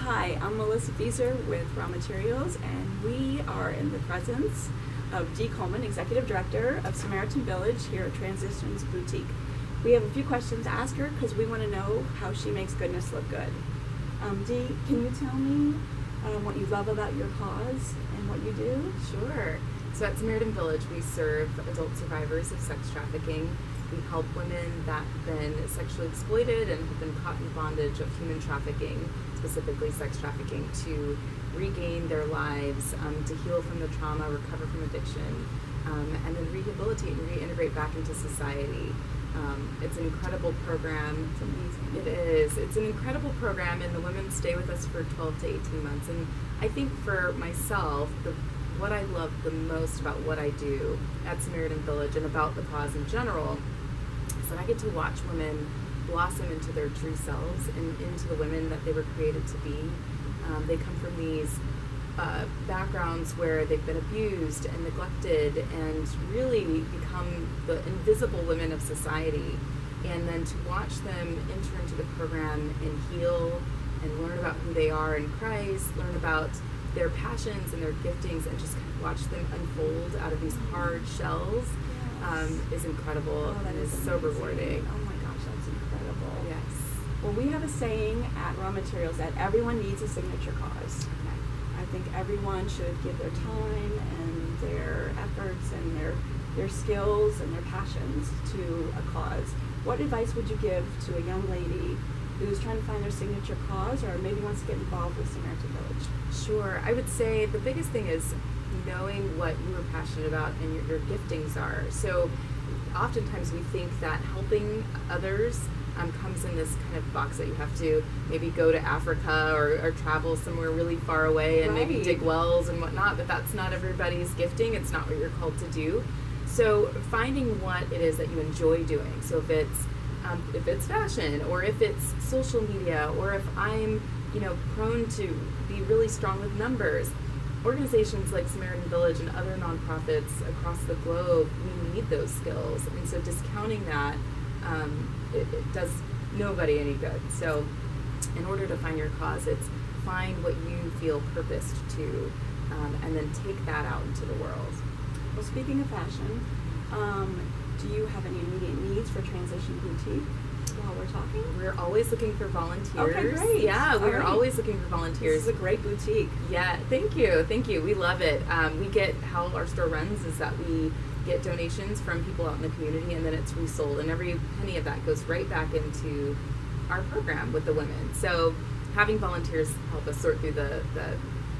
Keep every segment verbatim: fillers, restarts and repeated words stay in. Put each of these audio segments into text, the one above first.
Hi, I'm Melissa Fieser with Raw Materials, and we are in the presence of Dee Coleman, Executive Director of Samaritan Village here at Transitions Boutique. We have a few questions to ask her because we want to know how she makes goodness look good. Um, Dee, can you tell me um, what you love about your cause and what you do? Sure. So at Samaritan Village, we serve adult survivors of sex trafficking. We help women that have been sexually exploited and have been caught in bondage of human trafficking, specifically sex trafficking, to regain their lives, um, to heal from the trauma, recover from addiction, um, and then rehabilitate and reintegrate back into society. Um, it's an incredible program. It's amazing. It is. It's an incredible program, and the women stay with us for twelve to eighteen months. And I think for myself, the what I love the most about what I do at Samaritan Village and about the cause in general is that I get to watch women blossom into their true selves and into the women that they were created to be. Um, they come from these uh, backgrounds where they've been abused and neglected and really become the invisible women of society. And then to watch them enter into the program and heal and learn about who they are in Christ, learn about their passions and their giftings, and just kind of watch them unfold out of these hard shells um, is incredible Oh, that and is is so amazing. rewarding. Oh my gosh, that's incredible. Yes. Well, we have a saying at Raw Materials that everyone needs a signature cause. I think everyone should give their time and their efforts and their their skills and their passions to a cause. What advice would you give to a young lady who's trying to find their signature cause or maybe wants to get involved with Samaritan Village? Sure. I would say the biggest thing is knowing what you are passionate about and your, your giftings are. So oftentimes we think that helping others um, comes in this kind of box that you have to maybe go to Africa or, or travel somewhere really far away and maybe Right. dig wells and whatnot, but that's not everybody's gifting. It's not what you're called to do. So finding what it is that you enjoy doing. So if it's um, if it's fashion, or if it's social media, or if I'm you know prone to be really strong with numbers. Organizations like Samaritan Village and other nonprofits across the globe, we need those skills, and so discounting that um, it, it does nobody any good. So in order to find your cause, it's find what you feel purposed to, um, and then take that out into the world. Well, speaking of fashion, um, do you have any immediate needs for Transition Boutique while we're talking? We're always looking for volunteers. Okay, great. Yeah, we're All right. always looking for volunteers. This is a great boutique. Yeah, thank you, thank you. We love it. Um, we get, how our store runs is that we get donations from people out in the community, and then it's resold, and every penny of that goes right back into our program with the women. So having volunteers help us sort through the, the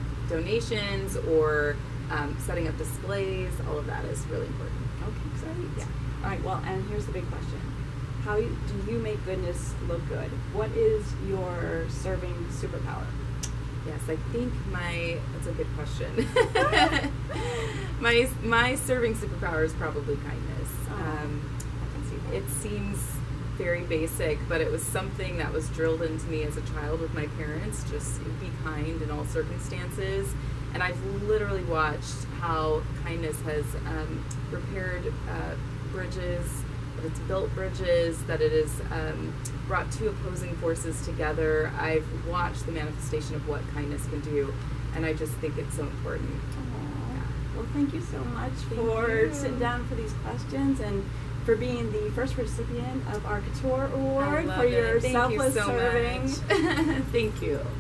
donations or um, setting up displays, all of that is really important. Okay, great. Yeah. All right, well, and here's the big question. How you, do you make goodness look good? What is your serving superpower? Yes, I think my, that's a good question. my my serving superpower is probably kindness. Oh, Um, I can see that. it seems very basic, but it was something that was drilled into me as a child with my parents, just be kind in all circumstances. And I've literally watched how kindness has um, repaired uh, bridges, that it's built bridges, that it has um, brought two opposing forces together. I've watched the manifestation of what kindness can do, and I just think it's so important. Aw. Yeah. Well, thank you so much Thank for you. sitting down for these questions and for being the first recipient of our Couture Award I love for your it. Thank selfless you so serving. much. Thank you.